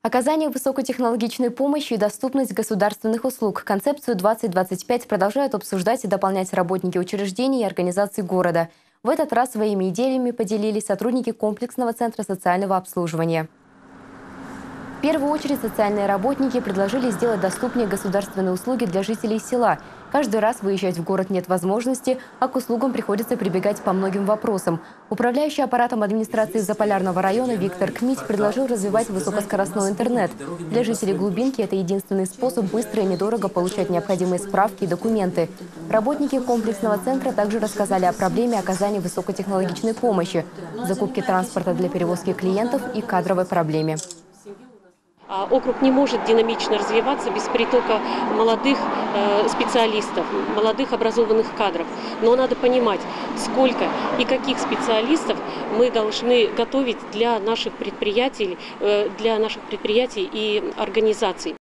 Оказание высокотехнологичной помощи и доступность государственных услуг. Концепцию 2025 продолжают обсуждать и дополнять работники учреждений и организаций города. В этот раз своими идеями поделились сотрудники комплексного центра социального обслуживания. В первую очередь социальные работники предложили сделать доступнее государственные услуги для жителей села. Каждый раз выезжать в город нет возможности, а к услугам приходится прибегать по многим вопросам. Управляющий аппаратом администрации Заполярного района Виктор Кмить предложил развивать высокоскоростной интернет. Для жителей глубинки это единственный способ быстро и недорого получать необходимые справки и документы. Работники комплексного центра также рассказали о проблеме оказания высокотехнологичной помощи, закупке транспорта для перевозки клиентов и кадровой проблеме. Округ не может динамично развиваться без притока молодых специалистов, молодых образованных кадров. Но надо понимать, сколько и каких специалистов мы должны готовить для наших предприятий и организаций.